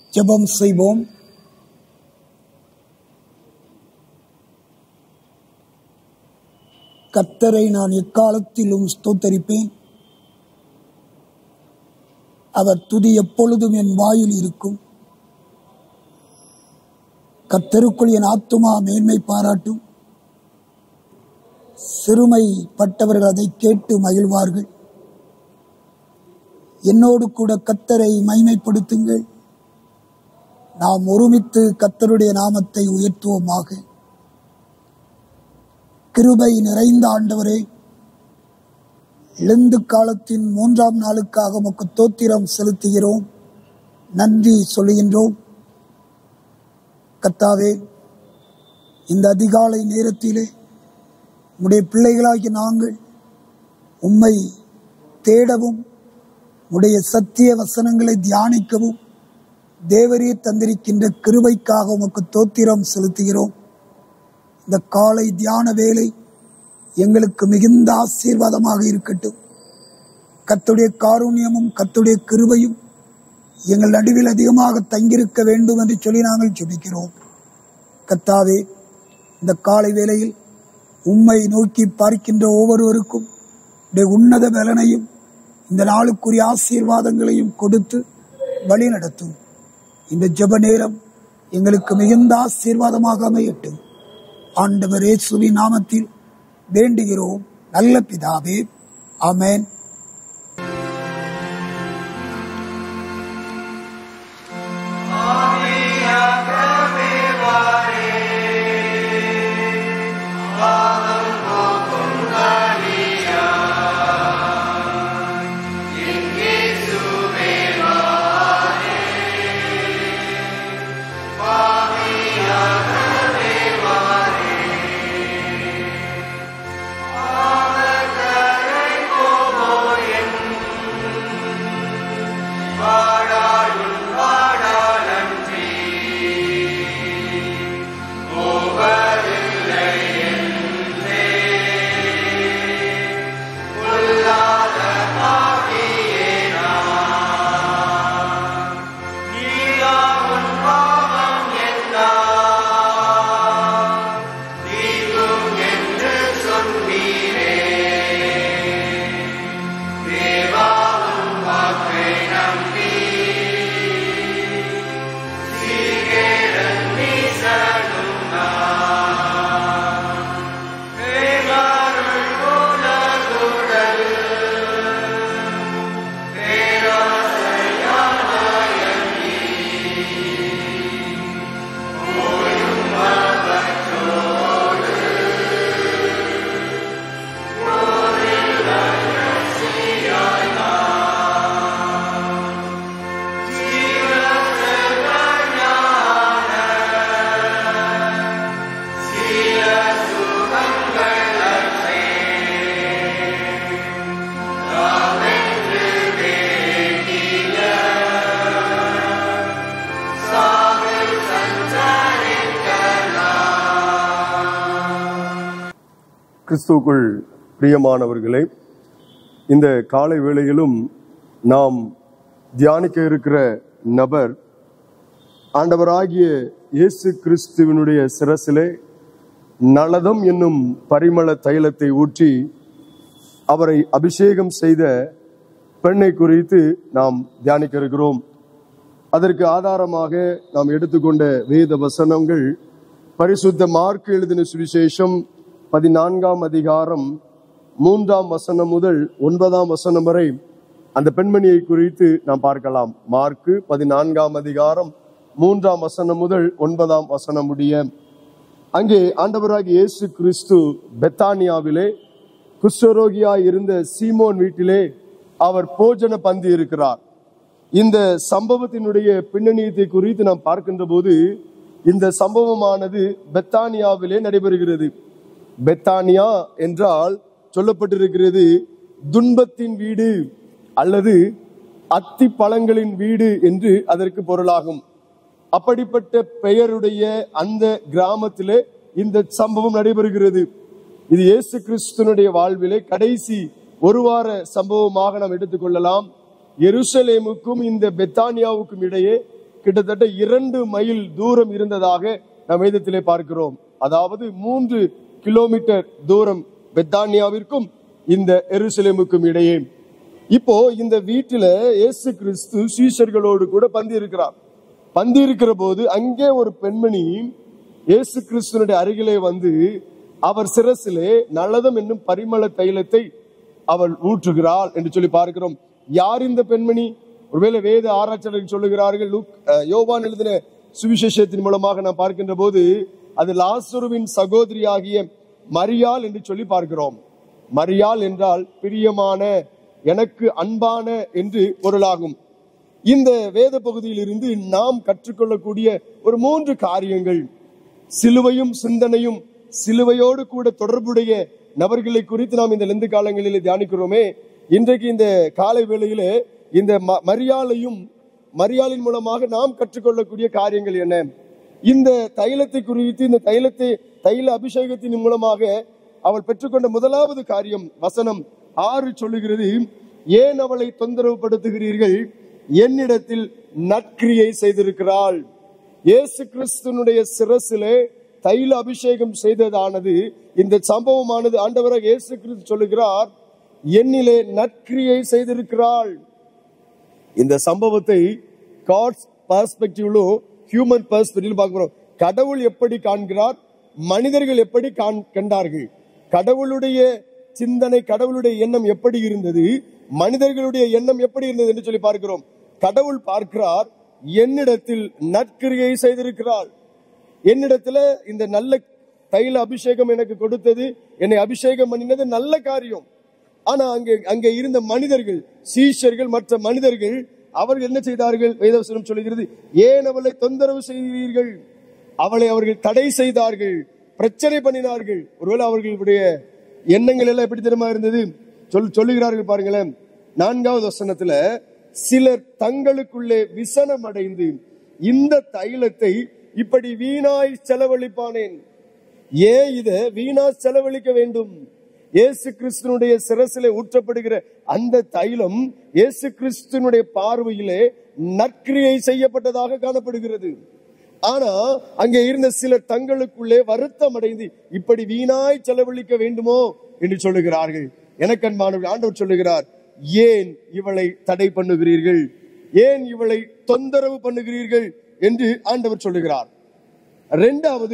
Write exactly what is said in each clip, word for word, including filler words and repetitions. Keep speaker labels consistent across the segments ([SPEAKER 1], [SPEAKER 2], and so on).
[SPEAKER 1] ஜெபம் செய்வோம். கர்த்தரை நான் எக்காலத்திலும் ஸ்தோத்தரிப்பேன். அவர் துதி எப்பொழுதும் என் வாயில் இருக்கும். கர்த்தருக்குள் என் ஆத்துமா மேன்மை பாராட்டும். சிறுமைப்பட்டவர்கள் அதை கேட்டு மகிழ்வார்கள். என்னோடு கூட கர்த்தரை மகிமைப்படுத்துங்கள். நாம் ஒருமித்து கர்த்தருடைய நாமத்தை உயர்த்துவோமாக. கிருபை நிறைந்த ஆண்டவரே, லெந்து காலத்தின் மூன்றாம் நாளுக்காக உமக்கு ஸ்தோத்திரம் செலுத்துகிறோம், நன்றி சொல்லுகின்றோம். கர்த்தாவே, இந்த அதிகாலை நேரத்திலே உம்முடைய பிள்ளைகளாகிய நாங்கள் உம்மை தேடவும் உம்முடைய சத்திய வசனங்களை தியானிக்கவும் தேவரீர் தந்திருக்கின்ற கிருபைக்காக உமக்கு ஸ்தோத்திரம் செலுத்துகிறோம். இந்த காலை தியான வேளை எங்களுக்கு மிகுந்த ஆசீர்வாதமாக இருக்கட்டும். கர்த்தருடைய காருண்யமும் கர்த்தருடைய கிருபையும் எங்கள் நடுவில் அதிகமாக தங்கியிருக்க வேண்டும் என்று சொல்லி நாங்கள் ஜெபிக்கிறோம். கர்த்தாவே, இந்த காலை வேளையில் உம்மை நோக்கி பார்க்கின்ற ஒவ்வொருவருக்கும் உன்னத பலனையும் இந்த நாளுக்குரிய ஆசீர்வாதங்களையும் கொடுத்து வழி நடத்தும். இந்த ஜெப நேரம் எங்களுக்கு மிகுந்த ஆசீர்வாதமாக அமையட்டும். ஆண்டவர் இயேசுவின் நாமத்தில் வேண்டுகிறோம் நல்ல பிதாவே, ஆமென்.
[SPEAKER 2] கிறிஸ்துவுக்குள் பிரியமானவர்களே, இந்த காலை வேளையிலும் நாம் தியானிக்க இருக்கிற நபர் ஆண்டவராகிய இயேசு கிறிஸ்துவினுடைய சிரசிலே நலதம் என்னும் பரிமள தைலத்தை ஊற்றி அவரை அபிஷேகம் செய்த பெண்ணை குறித்து நாம் தியானிக்க இருக்கிறோம். அதற்கு ஆதாரமாக நாம் எடுத்துக்கொண்ட வேத வசனங்கள் பரிசுத்த மார்க்கு எழுதின சுவிசேஷம் பதினான்காம் அதிகாரம் மூன்றாம் வசனம் முதல் ஒன்பதாம் வசனம் வரை அந்த பெண்மணியை குறித்து நாம் பார்க்கலாம். மார்க்கு பதினான்காம் அதிகாரம் மூன்றாம் வசனம் முதல் ஒன்பதாம் வசனம் முடிய அங்கே ஆண்டவராகிய இயேசு கிறிஸ்து பெத்தானியாவிலே குஷ்டரோகியாய் இருந்த சீமோன் வீட்டிலே அவர் போஜன பந்தி இருக்கிறார். இந்த சம்பவத்தினுடைய பின்னணியத்தை குறித்து நாம் பார்க்கின்ற போது இந்த சம்பவமானது பெத்தானியாவிலே நடைபெறுகிறது. பெத்தானியா என்றால் சொல்லப்பட்டிருக்கிறது துன்பத்தின் வீடு அல்லது அத்தி பழங்களின் வீடு என்று அதற்கு பொருளாகும். அப்படிப்பட்ட பெயருடைய அந்த கிராமத்திலே இந்த சம்பவம் நடைபெறுகிறது. இது இயேசு கிறிஸ்துனுடைய வாழ்விலே கடைசி ஒரு வார சம்பவமாக நாம் எடுத்துக்கொள்ளலாம். எருசலேமுக்கும் இந்த பெத்தானியாவுக்கும் இடையே கிட்டத்தட்ட இரண்டு மைல் தூரம் இருந்ததாக நாம் வேதத்திலே பார்க்கிறோம். அதாவது மூன்று கிலோமீட்டர் தூரம் பெத்தானியாவிற்கும் இந்த எருசலேமுக்கும் இடையே. இப்போ இந்த வீட்டில இயேசு கிறிஸ்து சீஷர்களோடு கூட பந்தி இருக்கிறார். பந்தி இருக்கிற போது அங்கே ஒரு பெண்மணி இயேசு கிறிஸ்துனுடைய அருகிலே வந்து அவர் சிரசிலே நலதம் என்னும் பரிமள தைலத்தை அவள் ஊற்றுகிறாள் என்று சொல்லி பார்க்கிறோம். யார் இந்த பெண்மணி? ஒருவேளை வேத ஆராய்ச்சியாளர்கள் சொல்லுகிறார்கள், யோவான் எழுதின சுவிசேஷத்தின் மூலமாக நாம் பார்க்கின்ற போது அது லாசருவின் சகோதரி ஆகிய மரியாள் என்று சொல்லி பார்க்கிறோம். மரியாள் என்றால் பிரியமான, எனக்கு அன்பான என்று பொருளாகும். இந்த வேத பகுதியில் இருந்து நாம் கற்றுக்கொள்ளக்கூடிய ஒரு மூன்று காரியங்கள், சிலுவையும் சிந்தனையும் சிலுவையோடு கூட தொடர்புடைய நபர்களை குறித்து நாம் இந்த லெந்து காலங்களிலே தியானிக்கிறோமே. இன்றைக்கு இந்த காலை வேளையிலே இந்த மரியாளையும் மரியாளின் மூலமாக நாம் கற்றுக்கொள்ளக்கூடிய காரியங்கள் என்ன? இந்த தைலத்தை குறித்து, இந்த தைலத்தை தைல அபிஷேகத்தின் மூலமாக அவள் பெற்றுக்கொண்ட முதலாவது காரியம் வசனம் ஆறு சொல்லுகிறது, ஏன் அவளை தொந்தரவு படுத்துகிறீர்கள், என்னிடத்தில் நற்கிரியை செய்திருக்கிறாள். இயேசு கிறிஸ்துனுடைய சிரசிலே தைல அபிஷேகம் செய்ததானது, இந்த சம்பவமானது ஆண்டவராக இயேசு கிறிஸ்து சொல்லுகிறார், என்னிலே நற்கிரியை செய்திருக்கிறாள். இந்த சம்பவத்தை காட்ஸ் பெர்ஸ்பெக்டிவ்ல ஹியூமன் பெர்ஸ்பெக்டிவ் பார்க்கிறோம். கடவுள் எப்படி காண்கிறார், மனிதர்கள் எப்படி கண்டார்கள், கடவுளுடைய சிந்தனை, கடவுளுடைய எண்ணம் எப்படி இருந்தது, மனிதர்களுடைய எண்ணம் எப்படி இருந்தது என்று சொல்லி பார்க்கிறோம். கடவுள் பார்க்கிறார், என்னிடத்தில் நற்கிரியை செய்திருக்கிறாள். என்னிடத்துல இந்த நல்ல தைல அபிஷேகம் எனக்கு கொடுத்தது, என்னை அபிஷேகம் பண்ணினது நல்ல காரியம். ஆனா அங்கே அங்கே இருந்த மனிதர்கள், சீஷர்கள், மற்ற மனிதர்கள், அவர்கள் என்ன செய்தார்கள்? வேதவசனம் சொல்லுகிறது, ஏன் அவளை தொந்தரவு செய்கிறீர்கள், அவளை அவர்கள் தடை செய்தார்கள், பிரச்சனை பண்ணினார்கள். ஒருவேளை அவர்களுடைய எண்ணங்கள் எல்லாம் எப்படி தெரியுமா இருந்தது? சொல் சொல்லுகிறார்கள் பாருங்களேன். நான்காவது வசனத்துல, சிலர் தங்களுக்குள்ளே விசனம் அடைந்து இந்த தைலத்தை இப்படி வீணாய் செலவழிப்பானேன். ஏன் இத வீணா செலவழிக்க வேண்டும்? இயேசு கிறிஸ்துனுடைய சிரசிலே ஊற்றப்படுகிற அந்த தைலம் இயேசு கிறிஸ்துனுடைய பார்வையிலே நற்கிரியை செய்யப்பட்டதாக காணப்படுகிறது. ஆனா அங்கே இருந்த சிலர் தங்களுக்குள்ளே வருத்தம் அடைந்து இப்படி வீணாய் செலவழிக்க வேண்டுமோ என்று சொல்லுகிறார்கள். எனக்கு அன்பானவர்கள், ஆண்டவர் சொல்லுகிறார், ஏன் இவளை தடை பண்ணுகிறீர்கள், ஏன் இவளை தொந்தரவு பண்ணுகிறீர்கள் என்று ஆண்டவர் சொல்லுகிறார். இரண்டாவது,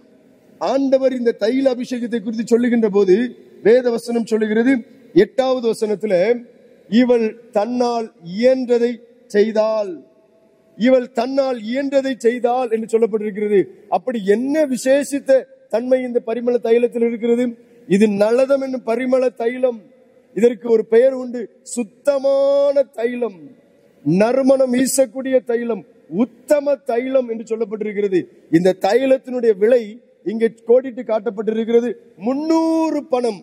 [SPEAKER 2] ஆண்டவர் இந்த தைல அபிஷேகத்தை குறித்து சொல்லுகின்ற போது வேத வசனம் சொல்லுகிறது, எட்டாவது வசனத்துல, இவள் தன்னால் இயன்றதை செய்தால், இவள் தன்னால் இயன்றதை செய்தால் என்று சொல்லப்பட்டிருக்கிறது. அப்படி என்ன விசேஷித்த தன்மை இந்த பரிமள தைலத்தில் இருக்கிறது? இது நலதம் என்னும் பரிமள தைலம். இதற்கு ஒரு பெயர் உண்டு, சுத்தமான தைலம், நறுமணம் வீசக்கூடிய தைலம், உத்தம தைலம் என்று சொல்லப்பட்டிருக்கிறது. இந்த தைலத்தினுடைய விலை இங்கே கோடிட்டு காட்டப்பட்டிருக்கிறது, முன்னூறு பணம்.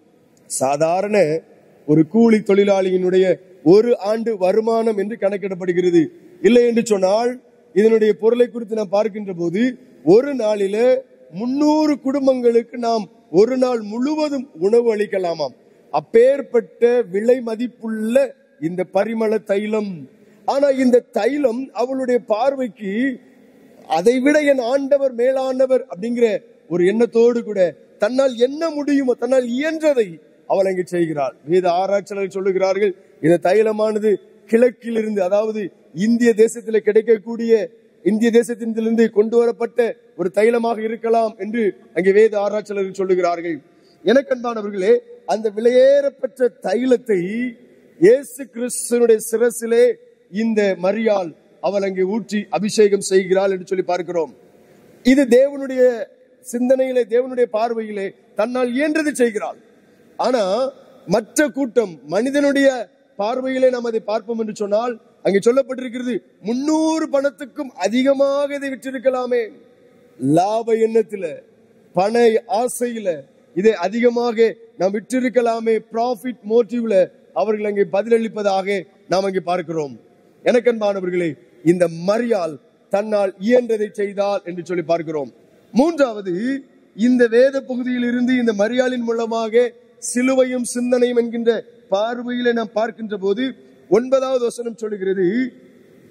[SPEAKER 2] சாதாரண ஒரு கூலி தொழிலாளியினுடைய ஒரு ஆண்டு வருமானம் என்று கணக்கிடப்படுகிறது. இல்லை என்று சொன்னால் இதனுடைய பொருளை குறித்து நாம் பார்க்கின்ற போது ஒரு நாளில முன்னூறு குடும்பங்களுக்கு நாம் ஒரு நாள் முழுவதும் உணவு அளிக்கலாமாம். அப்பேற்பட்ட விலை மதிப்புள்ள இந்த பரிமள தைலம். ஆனா இந்த தைலம் அவளுடைய பார்வைக்கு அதை விட என் ஆண்டவர் மேலானவர் அப்படிங்கிற ஒரு எண்ணத்தோடு கூட தன்னால் என்ன முடியுமோ, தன்னால் இயன்றதை அவள் அங்கு செய்கிறாள். வேத ஆராய்ச்சியாளர்கள் சொல்லுகிறார்கள், இந்த தைலமானது கிழக்கில் இருந்து, அதாவது இந்திய தேசத்தில் கிடைக்கக்கூடிய, இந்திய தேசத்திலிருந்து கொண்டு வரப்பட்ட ஒரு தைலமாக இருக்கலாம் என்று அங்கே வேத ஆராய்ச்சியாளர்கள் சொல்லுகிறார்கள். எனக்கு அன்பானவர்களே, அந்த விலையேறப்பெற்ற தைலத்தை இயேசு கிறிஸ்துவினுடைய சிரசிலே இந்த மரியாள் அவள் அங்கே ஊற்றி அபிஷேகம் செய்கிறாள் என்று சொல்லி பார்க்கிறோம். இது தேவனுடைய சிந்தனையிலே, தேவனுடைய பார்வையிலே தன்னால் இயன்றது செய்கிறாள். ஆனா மற்ற கூட்டம், மனிதனுடைய பார்வையிலே நாம் அதை பார்ப்போம் என்று சொன்னால் அங்கே சொல்லப்பட்டிருக்கிறது, முன்னூறு பணத்துக்கும் அதிகமாக இதை விற்றிருக்கலாமே. லாப எண்ணத்தில, பண ஆசையில இதை அதிகமாக நாம் விற்றிருக்கலாமே, ப்ராஃபிட் மோட்டிவ்ல அவர்கள் அங்கே பதிலளிப்பதாக நாம் அங்கே பார்க்கிறோம். எனக்கன்பானவர்களே, இந்த மரியாள் தன்னால் இயன்றதை செய்தால் என்று சொல்லி பார்க்கிறோம். மூன்றாவது, இந்த வேத பகுதியில் இருந்து இந்த மரியாளின் மூலமாக சிலுவையும் சிந்தனையும் என்கின்ற பார்வையில நாம் பார்க்கின்ற போது ஒன்பதாவது வசனம் சொல்லுகிறது,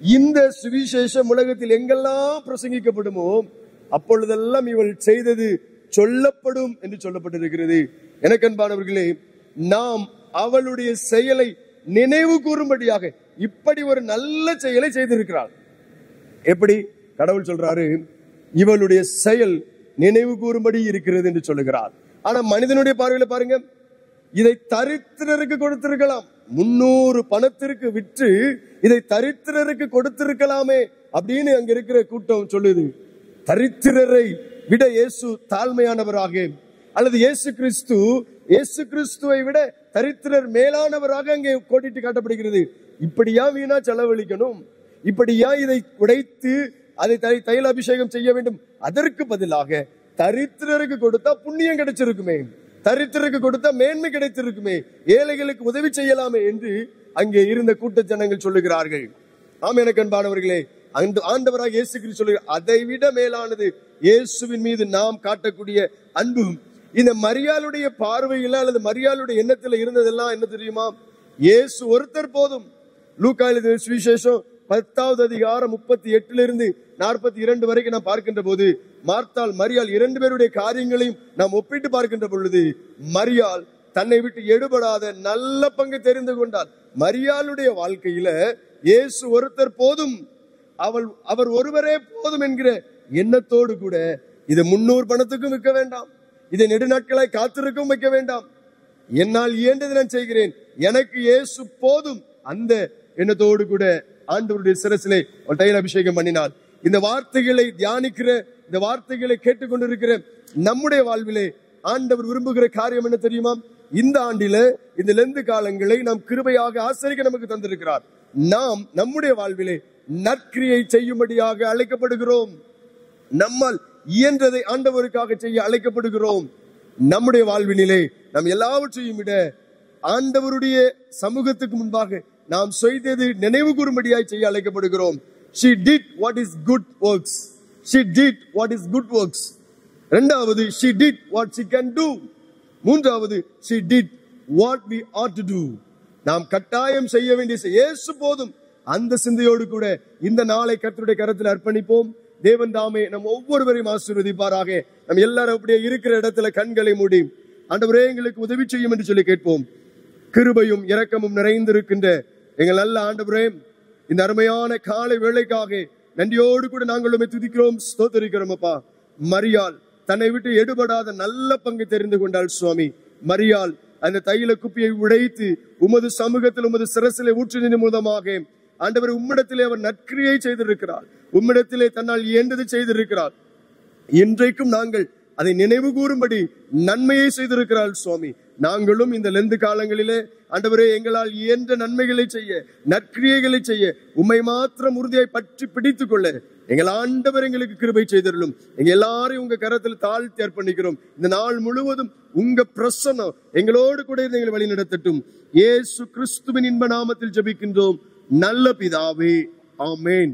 [SPEAKER 2] இந்த சுவிசேஷம் உலகத்தில் எங்கெல்லாம் பிரசங்கிக்கப்படுமோ அப்பொழுதெல்லாம் இவள் செய்தது சொல்லப்படும் என்று சொல்லப்பட்டிருக்கிறது. எனக்கு அன்பானவர்களே, நாம் அவளுடைய செயலை நினைவு கூறும்படியாக இப்படி ஒரு நல்ல செயலை செய்திருக்கிறாள். எப்படி? கடவுள் சொல்றாரு, இவளுடைய செயல் நினைவு கூறும்படி இருக்கிறது என்று சொல்லுகிறார். ஆனா மனிதனுடைய பார்வையில பாருங்க, இதை தரித்திரருக்கு கொடுத்திருக்கலாம், முன்னூறு பணத்திற்கு விற்று இதை தரித்திரருக்கு கொடுத்திருக்கலாமே அப்படின்னு அங்க இருக்கிற கூட்டம் சொல்லுது. தரித்திரரை விட இயேசு தாழ்மையானவராக, அல்லது இயேசு கிறிஸ்து இயேசு கிறிஸ்துவை விட தரித்திரர் மேலானவராக அங்கே கோடிட்டு காட்டப்படுகிறது. இப்படியா வீணா செலவழிக்கணும்? இப்படியா இதை உடைத்து அதை தைல அபிஷேகம் செய்ய வேண்டும்? அதற்கு பதிலாக தரித்திரருக்கு கொடுத்தா புண்ணியம் கிடைச்சிருக்குமே, தரித்திரருக்கு கொடுத்தா மேன்மை கிடைத்திருக்குமே, ஏழைகளுக்கு உதவி செய்யலாமே என்று அங்கே இருந்த கூட்ட ஜனங்கள் சொல்லுகிறார்கள். ஆம், எனக்கு அன்பானவர்களே, ஆண்டவராக இயேசு கிறிஸ்து சொல்லுகிறார், அதை விட மேலானது இயேசுவின் மீது நாம் காட்டக்கூடிய அன்பு. இந்த மரியாளுடைய பார்வையில அல்லது மரியாளுடைய எண்ணத்துல இருந்ததெல்லாம் என்ன தெரியுமா? இயேசு ஒருத்தர் போதும். லூக்கா எழுதின சுவிசேஷம் பத்தாவது அதிகாரம் முப்பத்தி எட்டுல இருந்து நாற்பத்தி இரண்டு வரைக்கும் நாம் பார்க்கின்ற போது, மார்த்தாள் மரியாள் இரண்டு பேருடைய காரியங்களையும் நாம் ஒப்பிட்டு பார்க்கின்ற பொழுது, மரியாள் தன்னை விட்டு எடுபடாத நல்ல பங்கு தெரிந்து கொண்டாள். மரியாளுடைய வாழ்க்கையில இயேசு ஒருத்தர் போதும், அவள் அவர் ஒருவரே போதும் என்கிற எண்ணத்தோடு கூட இது முன்னூறு பணத்துக்கும் விற்க வேண்டாம், இதை நெடுநாட்களாய் காத்திருக்கும் வைக்க வேண்டாம், என்னால் இயன்றதை நான் செய்கிறேன், எனக்கு இயேசு போதும், அந்த எண்ணத்தோடு கூட ஆண்டவருடைய சிரசிலே தைல அபிஷேகம் பண்ணினார். இந்த வார்த்தைகளை தியானிக்கிற, இந்த வார்த்தைகளை கேட்டுக்கொண்டிருக்கிற நம்முடைய வாழ்விலே ஆண்டவர் விரும்புகிற காரியம் என்ன தெரியுமா? இந்த ஆண்டில இந்த லெந்து காலங்களை நாம் கிருபையாக ஆசரிக்க நமக்கு தந்திருக்கிறார். நாம் நம்முடைய வாழ்விலே நற்கிரியை செய்யும்படியாக அழைக்கப்படுகிறோம். நம்மால் இயன்றதை ஆண்டவருக்காக செய்ய அழைக்கப்படுகிறோம். நம்முடைய வாழ்வினிலே நாம் எல்லாவற்றையும் விட ஆண்டவருடைய சமூகத்துக்கு முன்பாக நாம் செய்தது நினைவு கூறும்படியாய் செய்ய அழைக்கப்படுகிறோம். She did what is good works. She did what is good works. இரண்டாவது, she did what she can do. மூன்றாவது, she did what we ought to do. நாம் கட்டாயம் செய்ய வேண்டிய இயேசு போதும். அந்த சிந்தையோடு கூட இந்த நாளை கர்த்தருடைய கரத்தில் அர்ப்பணிப்போம். தேவன் தாமே நம் ஒவ்வொருவரையும் ஆசீர்வதிப்பாராக. நம்ம எல்லாரும் அப்படியே இருக்கிற இடத்துல கண்களை மூடி, ஆண்டவரே எங்களுக்கு உதவி செய்யும் என்று சொல்லி கேட்போம். கிருபையும் இரக்கமும் நிறைந்திருக்கின்ற எங்கள் நல்ல ஆண்டவரே, இந்த அருமையான காலை வேளைக்காக நன்றியோடு கூட நாங்கள் உம்மை துதிக்கிறோம், ஸ்தோத்திரிக்கிறோம். அப்பா, மரியாள் தன்னை விட்டு எடுபடாத நல்ல பங்கு தெரிந்து கொண்டாள் சுவாமி. மரியாள் அந்த தைல குப்பியை உடைத்து உமது சமூகத்தில் உமது சிரசிலே ஊற்றின மூலமாக ஆண்டவர் உம்மிடத்திலே அவர் நற்கிரியை செய்திருக்கிறார், உம்மிடத்திலே தன்னால் இயன்றதை செய்திருக்கிறார். இன்றைக்கும் நாங்கள் அதை நினைவு கூறும்படி நன்மையை செய்திருக்கிறாள் சுவாமி. நாங்களும் இந்த லெந்து காலங்களிலே ஆண்டவரே எங்களால் இயன்ற நன்மைகளை செய்ய, நற்கிரியைகளை செய்ய, உம்மை மாத்திரம் உறுதியாய் பற்றி பிடித்துக் கொள்ள எங்கள் ஆண்டவர் எங்களுக்கு கிருபை செய்திருளும். எங்க எல்லாரையும் உங்க கரத்தில் தாழ்த்தி அர்ப்பணிக்கிறோம். இந்த நாள் முழுவதும் உங்க பிரசன்னம் எங்களோடு கூட எங்களை வழி நடத்தட்டும். இயேசு கிறிஸ்துவின் இன்ப நாமத்தில் ஜெபிக்கின்றோம் நல்ல பிதாவே, ஆமென்.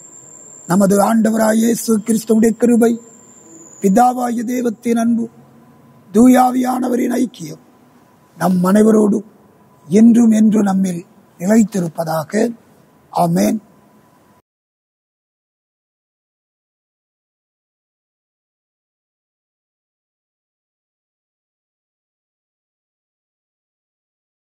[SPEAKER 1] நமது ஆண்டவராய் இயேசு கிறிஸ்துவுடைய கிருபை, பிதாவாகிய தேவத்தின் அன்பு, தூயாவியானவரின் ஐக்கியம் நம் அனைவரோடும் என்றும் என்று நம்மில் நிலைத்திருப்பதாக. ஆமென்.